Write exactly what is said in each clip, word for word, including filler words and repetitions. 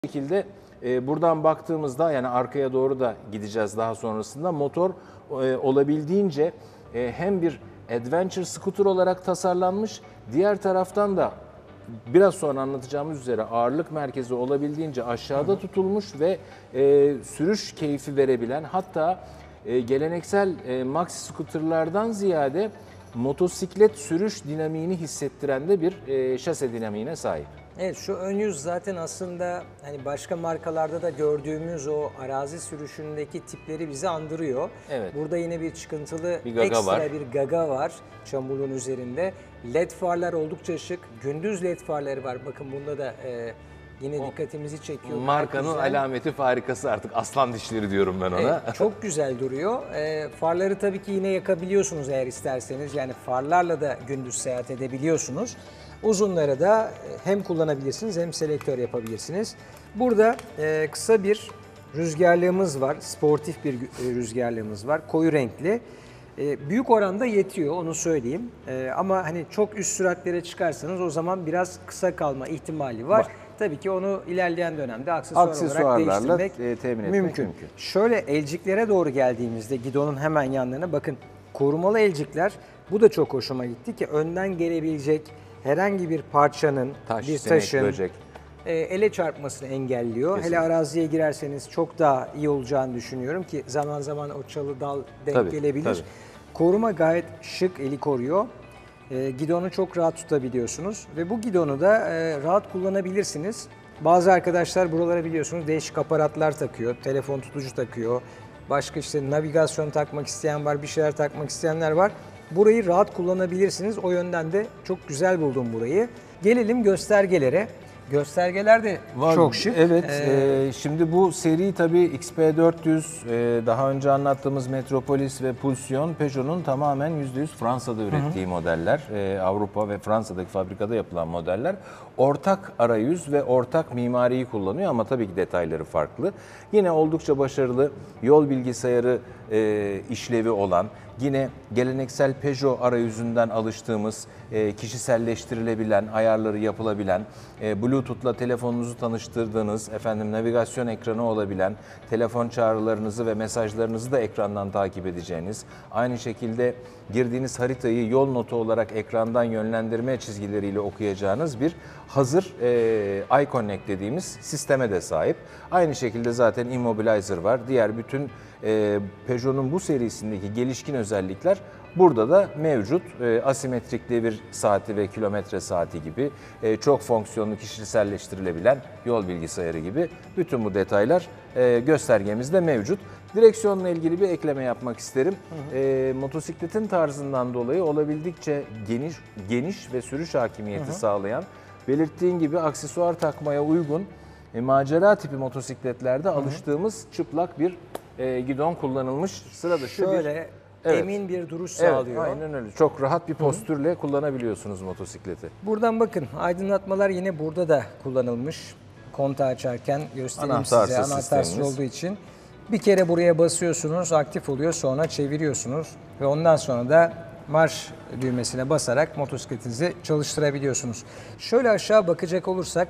şekilde e, buradan baktığımızda, yani arkaya doğru da gideceğiz daha sonrasında, motor e, olabildiğince e, hem bir adventure scooter olarak tasarlanmış, diğer taraftan da biraz sonra anlatacağımız üzere ağırlık merkezi olabildiğince aşağıda tutulmuş ve e, sürüş keyfi verebilen, hatta e, geleneksel e, maxi scooterlardan ziyade motosiklet sürüş dinamiğini hissettiren de bir e, şase dinamiğine sahip. Evet, şu ön yüz zaten aslında hani başka markalarda da gördüğümüz o arazi sürüşündeki tipleri bizi andırıyor. Evet. Burada yine bir çıkıntılı Bir gaga ekstra var. bir gaga var çamurluğun üzerinde. Led farlar oldukça şık. Gündüz led farları var. Bakın bunda da e, yine O dikkatimizi çekiyor. Markanın Güzel. alameti farikası, artık aslan dişleri diyorum ben ona. Evet, çok güzel duruyor. E, farları tabii ki yine yakabiliyorsunuz eğer isterseniz. Yani farlarla da gündüz seyahat edebiliyorsunuz. Uzunları da hem kullanabilirsiniz hem selektör yapabilirsiniz. Burada e, kısa bir rüzgarlığımız var. Sportif bir rüzgarlığımız var. Koyu renkli. E, büyük oranda yetiyor, onu söyleyeyim. E, ama hani çok üst süratlere çıkarsanız o zaman biraz kısa kalma ihtimali var. Var. Tabii ki onu ilerleyen dönemde aksesuar olarak Aksesuarlarla değiştirmek e, temin etmek mümkün. mümkün. Şöyle elciklere doğru geldiğimizde gidonun hemen yanlarına bakın, korumalı elcikler, bu da çok hoşuma gitti ki önden gelebilecek herhangi bir parçanın, Taş, bir sinek, taşın böcek. e, ele çarpmasını engelliyor. Kesinlikle. Hele araziye girerseniz çok daha iyi olacağını düşünüyorum ki zaman zaman o çalı dal denk Tabii, gelebilir. tabii. Koruma gayet şık, eli koruyor. E, gidonu çok rahat tutabiliyorsunuz ve bu gidonu da e, rahat kullanabilirsiniz. Bazı arkadaşlar buralara biliyorsunuz değişik aparatlar takıyor, telefon tutucu takıyor. Başka işte navigasyon takmak isteyen var, bir şeyler takmak isteyenler var. Burayı rahat kullanabilirsiniz. O yönden de çok güzel buldum burayı. Gelelim göstergelere. Göstergeler de Var. çok şık. Evet, Ee, e, şimdi bu seri tabii X P dört yüz, e, daha önce anlattığımız Metropolis ve Pulsion, Peugeot'un tamamen yüzde yüz Fransa'da ürettiği hı hı. modeller. E, Avrupa ve Fransa'daki fabrikada yapılan modeller. Ortak arayüz ve ortak mimariyi kullanıyor ama tabii ki detayları farklı. Yine oldukça başarılı yol bilgisayarı e, işlevi olan, yine geleneksel Peugeot arayüzünden alıştığımız, e, kişiselleştirilebilen, ayarları yapılabilen, e, Bluetooth'la telefonunuzu tanıştırdığınız, efendim navigasyon ekranı olabilen, telefon çağrılarınızı ve mesajlarınızı da ekrandan takip edeceğiniz, aynı şekilde girdiğiniz haritayı yol notu olarak ekrandan yönlendirme çizgileriyle okuyacağınız bir hazır e, iConnect dediğimiz sisteme de sahip. Aynı şekilde zaten Immobilizer var. Diğer bütün e, Peugeot'un bu serisindeki gelişkin özellikler burada da mevcut. E, asimetrik devir saati ve kilometre saati gibi, e, çok fonksiyonlu kişiselleştirilebilen yol bilgisayarı gibi bütün bu detaylar e, göstergemizde mevcut. Direksiyonla ilgili bir ekleme yapmak isterim. Hı hı. E, motosikletin tarzından dolayı olabildikçe geniş geniş ve sürüş hakimiyeti hı hı. sağlayan, belirttiğin gibi aksesuar takmaya uygun, e, macera tipi motosikletlerde hı hı. alıştığımız çıplak bir e, gidon kullanılmış, sıra dışı Şöyle, bir... Evet. emin bir duruş Evet, sağlıyor. aynen öyle. Çok rahat bir postürle Hı. kullanabiliyorsunuz motosikleti. Buradan bakın, aydınlatmalar yine burada da kullanılmış. Kontağı açarken göstereyim Anahtarsız size, anahtarsız sistemimiz. olduğu için. Bir kere buraya basıyorsunuz, aktif oluyor, sonra çeviriyorsunuz ve ondan sonra da marş düğmesine basarak motosikletinizi çalıştırabiliyorsunuz. Şöyle aşağı bakacak olursak,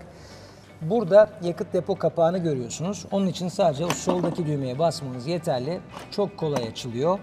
burada yakıt depo kapağını görüyorsunuz. Onun için sadece o soldaki düğmeye basmanız yeterli. Çok kolay açılıyor.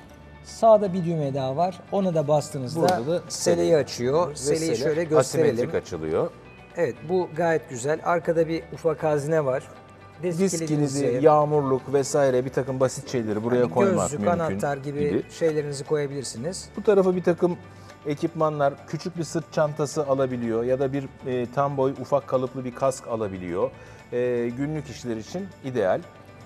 Sağda bir düğme daha var. Ona da bastığınızda Burada da seleyi açıyor. Seleyi sele şöyle gösterelim. asimetrik açılıyor. Evet, bu gayet güzel. Arkada bir ufak hazine var. Disk, Disk kilidi, yağmurluk vesaire bir takım basit şeyleri buraya yani koymak gözlük, mümkün. anahtar gibi, gibi şeylerinizi koyabilirsiniz. Bu tarafa bir takım ekipmanlar, küçük bir sırt çantası alabiliyor ya da bir e, tam boy ufak kalıplı bir kask alabiliyor. E, günlük işler için ideal.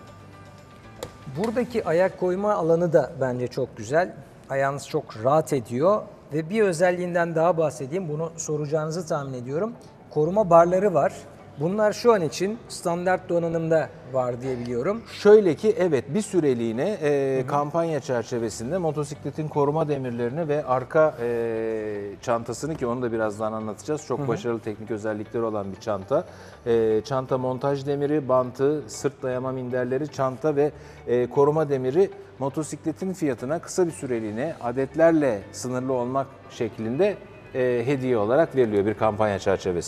Buradaki ayak koyma alanı da bence çok güzel. Ayağınız çok rahat ediyor ve bir özelliğinden daha bahsedeyim. Bunu soracağınızı tahmin ediyorum. Koruma barları var. Bunlar şu an için standart donanımda var diye biliyorum. Şöyle ki evet, bir süreliğine e, kampanya çerçevesinde motosikletin koruma demirlerini ve arka e, çantasını, ki onu da birazdan anlatacağız. Çok hı hı. başarılı teknik özellikleri olan bir çanta. E, çanta montaj demiri, bantı, sırt dayama minderleri, çanta ve e, koruma demiri motosikletin fiyatına kısa bir süreliğine adetlerle sınırlı olmak şeklinde e, hediye olarak veriliyor bir kampanya çerçevesinde.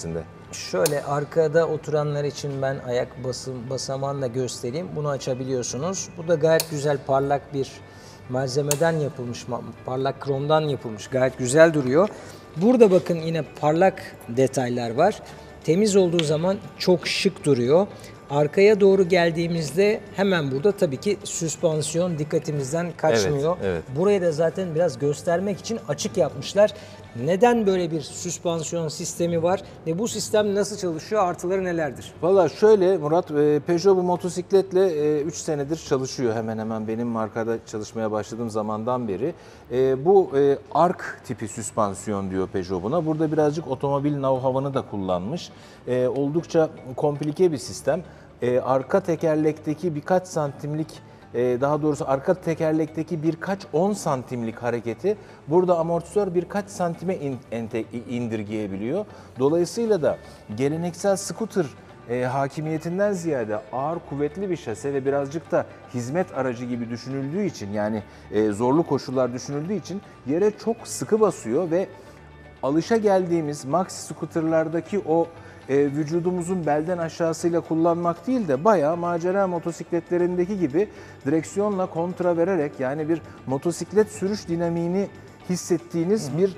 Şöyle arkada oturanlar için ben ayak basım, basamağını da göstereyim. Bunu açabiliyorsunuz. Bu da gayet güzel parlak bir malzemeden yapılmış, parlak kromdan yapılmış. Gayet güzel duruyor. Burada bakın yine parlak detaylar var. Temiz olduğu zaman çok şık duruyor. Arkaya doğru geldiğimizde hemen burada tabii ki süspansiyon dikkatimizden kaçmıyor. Evet, evet. Burayı da zaten biraz göstermek için açık yapmışlar. Neden böyle bir süspansiyon sistemi var ve bu sistem nasıl çalışıyor, artıları nelerdir? Valla şöyle Murat, e, Peugeot bu motosikletle üç senedir çalışıyor hemen hemen benim markada çalışmaya başladığım zamandan beri. E, bu e, ark tipi süspansiyon diyor Peugeot buna. Burada birazcık otomobil know-how'ını da kullanmış. E, oldukça komplike bir sistem. E, arka tekerlekteki birkaç santimlik, daha doğrusu arka tekerlekteki birkaç on santimlik hareketi burada amortisör birkaç santime indirgeyebiliyor. Dolayısıyla da geleneksel scooter e, hakimiyetinden ziyade ağır kuvvetli bir şase ve birazcık da hizmet aracı gibi düşünüldüğü için, yani e, zorlu koşullar düşünüldüğü için yere çok sıkı basıyor ve alışa geldiğimiz maxi scooterlardaki o e, vücudumuzun belden aşağısıyla kullanmak değil de bayağı macera motosikletlerindeki gibi direksiyonla kontra vererek, yani bir motosiklet sürüş dinamiğini hissettiğiniz bir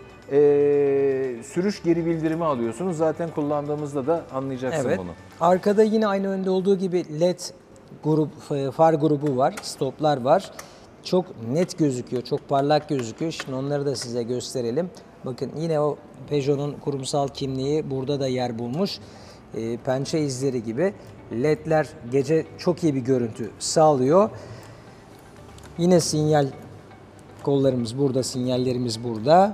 e, sürüş geri bildirimi alıyorsunuz. Zaten kullandığımızda da anlayacaksın Evet. bunu. Arkada yine aynı önde olduğu gibi led grup, far grubu var, stoplar var. Çok net gözüküyor, çok parlak gözüküyor. Şimdi onları da size gösterelim. Bakın yine o Peugeot'un kurumsal kimliği burada da yer bulmuş. E, pençe izleri gibi. ledler gece çok iyi bir görüntü sağlıyor. Yine sinyal kollarımız burada, sinyallerimiz burada.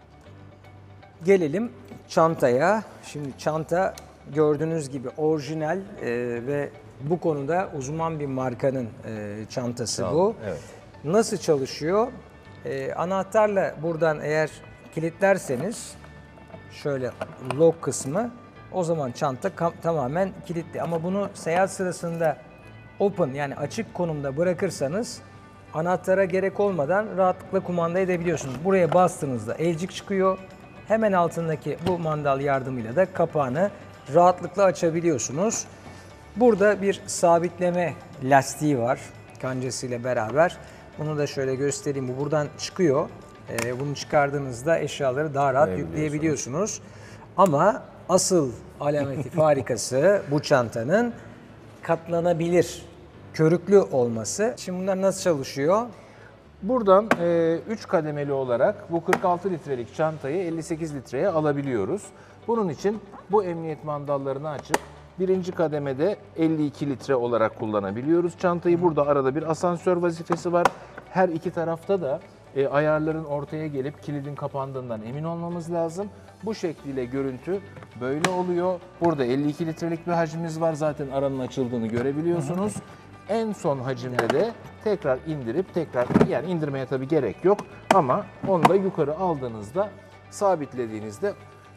Gelelim çantaya. Şimdi çanta gördüğünüz gibi orijinal e, ve bu konuda uzman bir markanın e, çantası Tamam, bu. evet. Nasıl çalışıyor? E, anahtarla buradan eğer kilitlerseniz şöyle lock kısmı, o zaman çanta tamamen kilitli. Ama bunu seyahat sırasında open, yani açık konumda bırakırsanız anahtara gerek olmadan rahatlıkla kumanda edebiliyorsunuz. Buraya bastığınızda elcik çıkıyor. Hemen altındaki bu mandal yardımıyla da kapağını rahatlıkla açabiliyorsunuz. Burada bir sabitleme lastiği var kancasıyla beraber. Bunu da şöyle göstereyim. Bu buradan çıkıyor. Ee, bunu çıkardığınızda eşyaları daha rahat yükleyebiliyorsunuz. Ama asıl alameti farikası bu çantanın katlanabilir, körüklü olması. Şimdi bunlar nasıl çalışıyor? Buradan üç e, kademeli olarak bu kırk altı litrelik çantayı elli sekiz litreye alabiliyoruz. Bunun için bu emniyet mandallarını açıp birinci kademede elli iki litre olarak kullanabiliyoruz. Çantayı burada arada bir asansör vazifesi var. Her iki tarafta da e, ayarların ortaya gelip kilidin kapandığından emin olmamız lazım. Bu şekliyle görüntü böyle oluyor. Burada elli iki litrelik bir hacmimiz var. Zaten aranın açıldığını görebiliyorsunuz. En son hacimde de tekrar indirip tekrar, yani indirmeye tabii gerek yok ama onu da yukarı aldığınızda, sabitlediğinizde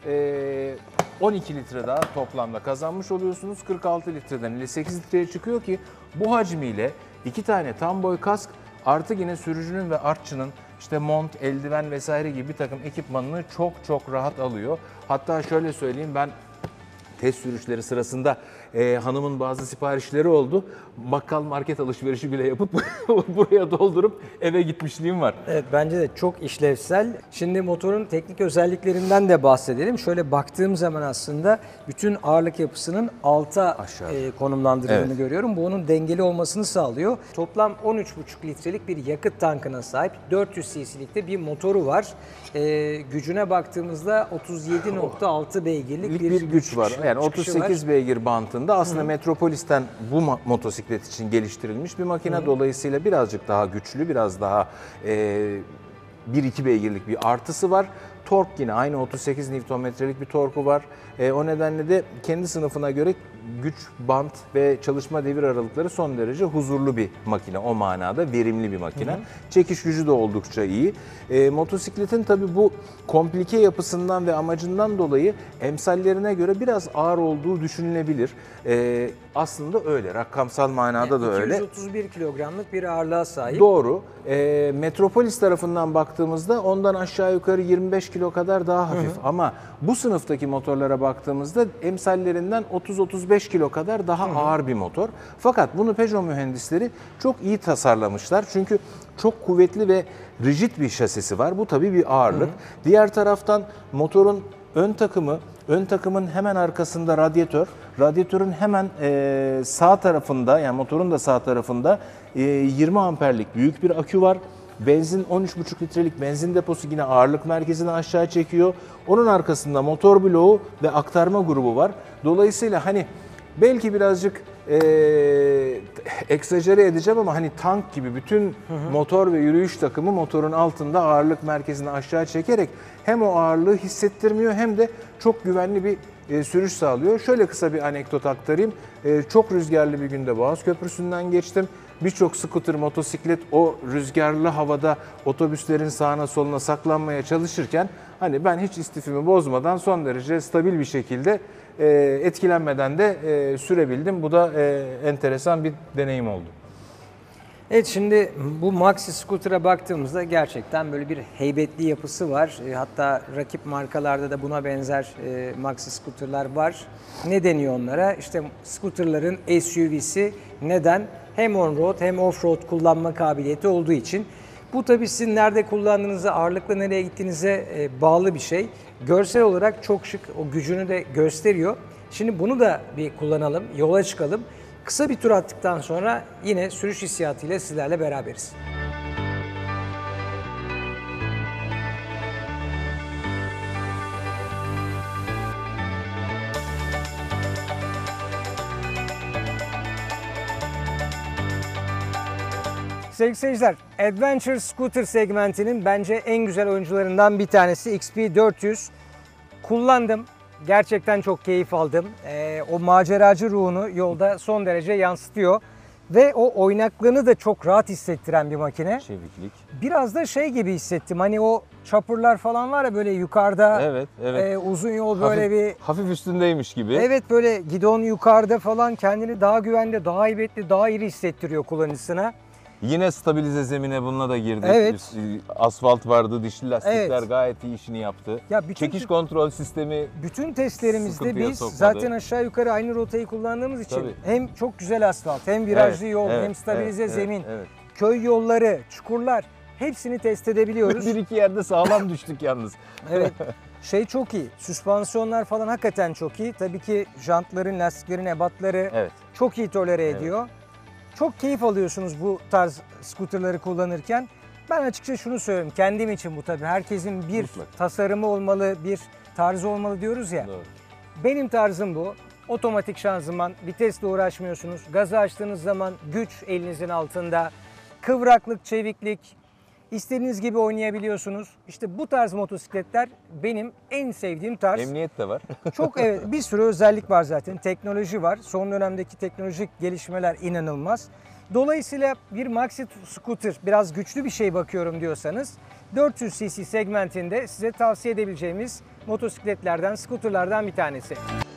on iki litre daha toplamda kazanmış oluyorsunuz. kırk altı litreden elli sekiz litreye çıkıyor ki bu hacmiyle iki tane tam boy kask artı yine sürücünün ve artçının işte mont, eldiven vesaire gibi bir takım ekipmanını çok çok rahat alıyor. Hatta şöyle söyleyeyim, ben test sürüşleri sırasında e, hanımın bazı siparişleri oldu. Bakkal market alışverişi bile yapıp buraya doldurup eve gitmişliğim var. Evet, bence de çok işlevsel. Şimdi motorun teknik özelliklerinden de bahsedelim. Şöyle baktığım zaman aslında bütün ağırlık yapısının alta e, konumlandırıldığını evet. görüyorum. Bu onun dengeli olmasını sağlıyor. Toplam on üç buçuk litrelik bir yakıt tankına sahip, dört yüz cc'lik de bir motoru var. E, gücüne baktığımızda otuz yedi nokta altı beygirlik bir, bir güç var. Yani otuz sekiz var. beygir bantında aslında Hı. Metropolis'ten bu motosiklet için geliştirilmiş bir makine. Hı. Dolayısıyla birazcık daha güçlü, biraz daha e, bir iki beygirlik bir artısı var. Tork yine aynı otuz sekiz Newton metrelik bir torku var. E, o nedenle de kendi sınıfına göre güç, bant ve çalışma devir aralıkları son derece huzurlu bir makine. O manada verimli bir makine. Hı hı. Çekiş gücü de oldukça iyi. E, motosikletin tabii bu komplike yapısından ve amacından dolayı emsallerine göre biraz ağır olduğu düşünülebilir. E, aslında öyle. Rakamsal manada yani da öyle. iki yüz otuz bir kilogramlık bir ağırlığa sahip. Doğru. E, Metropolis tarafından baktığımızda ondan aşağı yukarı yirmi beş kilo kadar daha hafif. Hı hı. Ama bu sınıftaki motorlara baktığımızda emsallerinden otuz otuz beş kilo kadar daha hı hı. ağır bir motor. Fakat bunu Peugeot mühendisleri çok iyi tasarlamışlar. Çünkü çok kuvvetli ve rigid bir şasisi var. Bu tabii bir ağırlık. Hı hı. Diğer taraftan motorun ön takımı, ön takımın hemen arkasında radyatör. Radyatörün hemen e, sağ tarafında, yani motorun da sağ tarafında e, yirmi amperlik büyük bir akü var. Benzin on üç buçuk litrelik benzin deposu yine ağırlık merkezini aşağı çekiyor. Onun arkasında motor bloğu ve aktarma grubu var. Dolayısıyla hani belki birazcık e, egzajere edeceğim ama hani tank gibi bütün hı hı. motor ve yürüyüş takımı motorun altında ağırlık merkezini aşağı çekerek hem o ağırlığı hissettirmiyor hem de çok güvenli bir e, sürüş sağlıyor. Şöyle kısa bir anekdot aktarayım. E, çok rüzgarlı bir günde Boğaz Köprüsü'nden geçtim. Birçok scooter, motosiklet o rüzgarlı havada otobüslerin sağına soluna saklanmaya çalışırken hani ben hiç istifimi bozmadan son derece stabil bir şekilde e, etkilenmeden de e, sürebildim. Bu da e, enteresan bir deneyim oldu. Evet, şimdi bu Maxi Scooter'a baktığımızda gerçekten böyle bir heybetli yapısı var. E, hatta rakip markalarda da buna benzer e, Maxi Scooter'lar var. Ne deniyor onlara? İşte scooter'ların S U V'si. Neden? Hem on-road hem off-road kullanma kabiliyeti olduğu için. Bu tabii sizin nerede kullandığınıza, ağırlıkla nereye gittiğinize e, bağlı bir şey. Görsel olarak çok şık, o gücünü de gösteriyor. Şimdi bunu da bir kullanalım, yola çıkalım. Kısa bir tur attıktan sonra yine sürüş hissiyatıyla sizlerle beraberiz. Sevgili seyirciler, Adventure Scooter segmentinin bence en güzel oyuncularından bir tanesi X P dört yüz. Kullandım. Gerçekten çok keyif aldım. Ee, o maceracı ruhunu yolda son derece yansıtıyor. Ve o oynaklığını da çok rahat hissettiren bir makine. Çeviklik. Biraz da şey gibi hissettim. Hani o chopper'lar falan var ya böyle yukarıda. Evet, evet. E, uzun yol böyle hafif, bir... Hafif üstündeymiş gibi. Evet, böyle gidon yukarıda falan kendini daha güvende, daha heybetli, daha iri hissettiriyor kullanıcısına. Yine stabilize zemine bununla da girdik. Evet. Asfalt vardı, dişli lastikler Evet. gayet iyi işini yaptı. Ya bütün Çekiş kontrol sistemi bütün testlerimizde sıkıntıya biz sokmadı. zaten aşağı yukarı aynı rotayı kullandığımız için Tabii. hem çok güzel asfalt, hem virajlı Evet, yol, evet, hem stabilize evet, zemin, evet, evet. köy yolları, çukurlar hepsini test edebiliyoruz. Bir iki yerde sağlam düştük yalnız. Evet. Şey çok iyi. Süspansiyonlar falan hakikaten çok iyi. Tabii ki jantların, lastiklerin ebatları Evet. çok iyi tolere Evet. ediyor. Çok keyif alıyorsunuz bu tarz scooterları kullanırken. Ben açıkça şunu söylüyorum. Kendim için bu tabii. Herkesin bir Mutlaka. tasarımı olmalı, bir tarzı olmalı diyoruz ya. Doğru. Benim tarzım bu. Otomatik şanzıman, vitesle uğraşmıyorsunuz. Gazı açtığınız zaman güç elinizin altında. Kıvraklık, çeviklik. İstediğiniz gibi oynayabiliyorsunuz. İşte bu tarz motosikletler benim en sevdiğim tarz. Emniyet de var. Çok evet, bir sürü özellik var zaten. Teknoloji var. Son dönemdeki teknolojik gelişmeler inanılmaz. Dolayısıyla bir Maxi Scooter biraz güçlü bir şey bakıyorum diyorsanız dört yüz cc segmentinde size tavsiye edebileceğimiz motosikletlerden, scooterlardan bir tanesi.